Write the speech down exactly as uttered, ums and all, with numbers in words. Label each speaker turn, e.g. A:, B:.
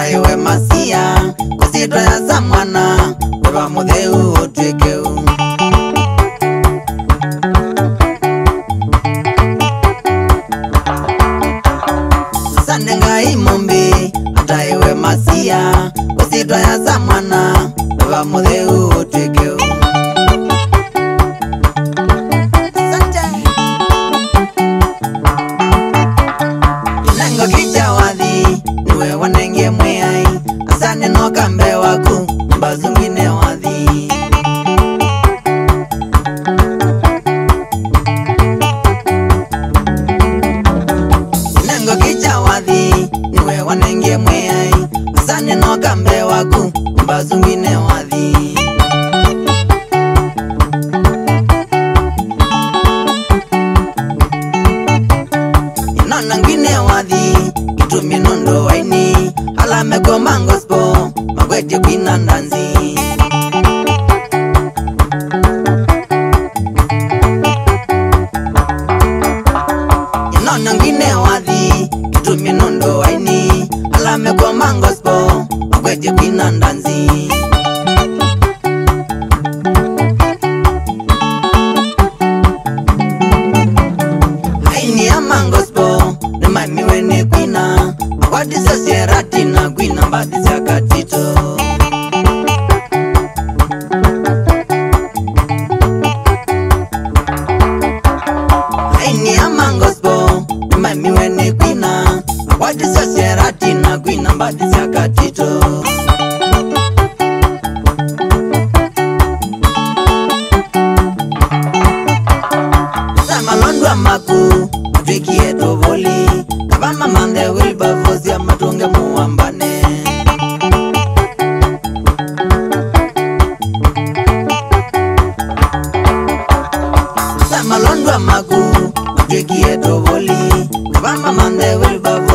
A: ataiwe masia kusitwa ya samwana wewa mutheu utwikeu Sandengai mumbi ataiwe masia kusitwa ya samwana wewa mutheu utwikeu Wanenge mweai asane no kambe waku mbazungine wathi Nengo kicha wathi niwe wanenge mweai asane no kambe waku mbazungine wathi Inona ngine wathi itumi nondo waini Alame go mangospo magwete kwina ndanzi Inona ngine wathi itumi nondo waini Alame go mangospo magwete kwina ndanzi Haini ya mangospo ni maimiwe ni kwina Wadisa sierati na gwina mbadisa katito Haini ya mangospo Mamiwe ni gwina Wadisa sierati na gwina mbadisa katito Samalondwa maku Matwiki eto voli Kabama mande wilba vozi ya matunge muambane Samalondwa magu Matwiki eto voli Kabama mande wilba vozi